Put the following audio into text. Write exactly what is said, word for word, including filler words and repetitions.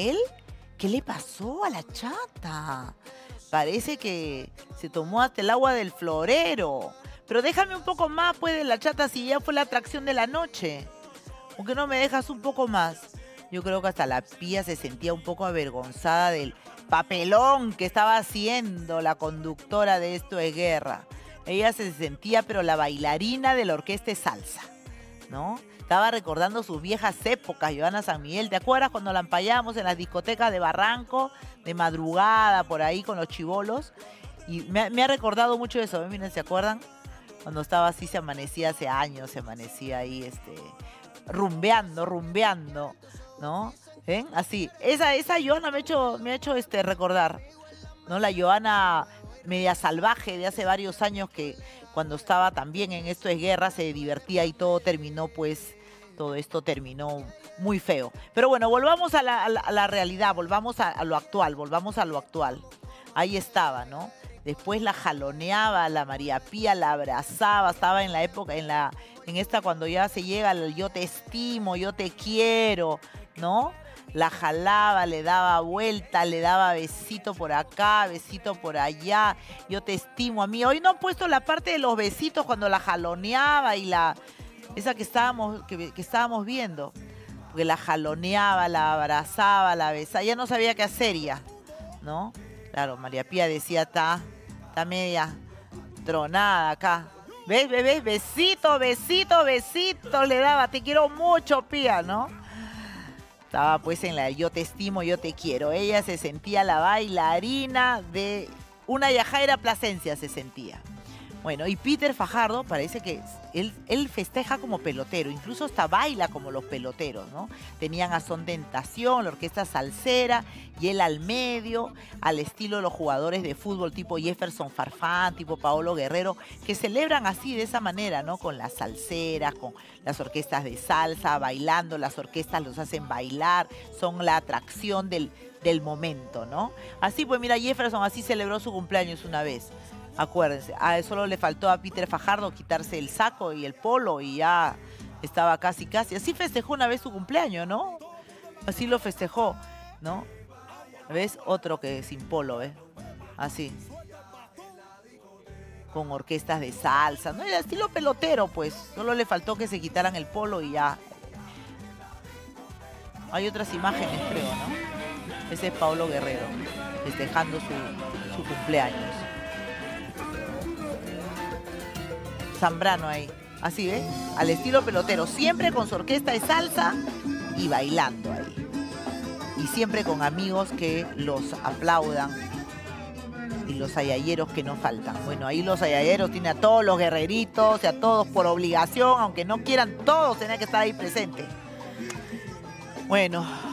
¿Él? ¿Qué le pasó a la chata? Parece que se tomó hasta el agua del florero. Pero déjame un poco más, pues, de la chata si ya fue la atracción de la noche. ¿Por qué no me dejas un poco más? Yo creo que hasta la Pía se sentía un poco avergonzada del papelón que estaba haciendo la conductora de Esto es Guerra. Ella se sentía, pero la bailarina de la orquesta de salsa, ¿no? Estaba recordando sus viejas épocas, Johanna San Miguel. ¿Te acuerdas cuando la empallábamos en las discotecas de Barranco, de madrugada, por ahí con los chibolos? Y me, ha- me ha recordado mucho eso, ¿eh? Miren, ¿se acuerdan? Cuando estaba así, se amanecía hace años, se amanecía ahí, este, rumbeando, rumbeando, ¿no? ¿Ven? Así. Esa, esa Johanna me ha hecho, me ha hecho este, recordar, ¿no? La Johanna media salvaje de hace varios años que cuando estaba también en Esto es Guerra se divertía y todo terminó, pues, todo esto terminó muy feo. Pero bueno, volvamos a la, a la- a la realidad, volvamos a, a lo actual, volvamos a lo actual. Ahí estaba, ¿no? Después la jaloneaba, la María Pía la abrazaba, estaba en la época, en la, en esta cuando ya se llega al yo te estimo, yo te quiero, ¿no? La jalaba, le daba vuelta, le daba besito por acá, besito por allá, yo te estimo a mí. Hoy no han puesto la parte de los besitos cuando la jaloneaba y la, esa que estábamos, que, que estábamos viendo, porque la jaloneaba, la abrazaba, la besaba, ya no sabía qué hacer ya, ¿no? Claro, María Pía decía, está, está media tronada acá. ¿Ves, bebé? Besito, besito, besito le daba. Te quiero mucho, Pía, ¿no? Estaba pues en la yo te estimo, yo te quiero. Ella se sentía la bailarina de una Yajaira Plasencia, se sentía. Bueno, y Peter Fajardo parece que él, él festeja como pelotero, incluso hasta baila como los peloteros, ¿no? Tenían a Son Tentación, la orquesta salsera, y él al medio, al estilo de los jugadores de fútbol tipo Jefferson Farfán, tipo Paolo Guerrero, que celebran así, de esa manera, ¿no? Con las salseras, con las orquestas de salsa, bailando, las orquestas los hacen bailar, son la atracción del, del momento, ¿no? Así pues, mira, Jefferson así celebró su cumpleaños una vez. Acuérdense, a eso solo le faltó a Peter Fajardo quitarse el saco y el polo y ya estaba casi, casi. Así festejó una vez su cumpleaños, ¿no? Así lo festejó, ¿no? ¿Ves? Otro que sin polo, ¿ves? Así. Con orquestas de salsa, ¿no? Era estilo pelotero, pues. Solo le faltó que se quitaran el polo y ya. Hay otras imágenes, creo, ¿no? Ese es Paulo Guerrero, festejando su, su cumpleaños. Zambrano ahí. Así, ¿ves? Al estilo pelotero. Siempre con su orquesta de salsa y bailando ahí. Y siempre con amigos que los aplaudan. Y los ayayeros que no faltan. Bueno, ahí los ayayeros tienen a todos los guerreritos y a todos por obligación, aunque no quieran, todos tienen que estar ahí presentes. Bueno.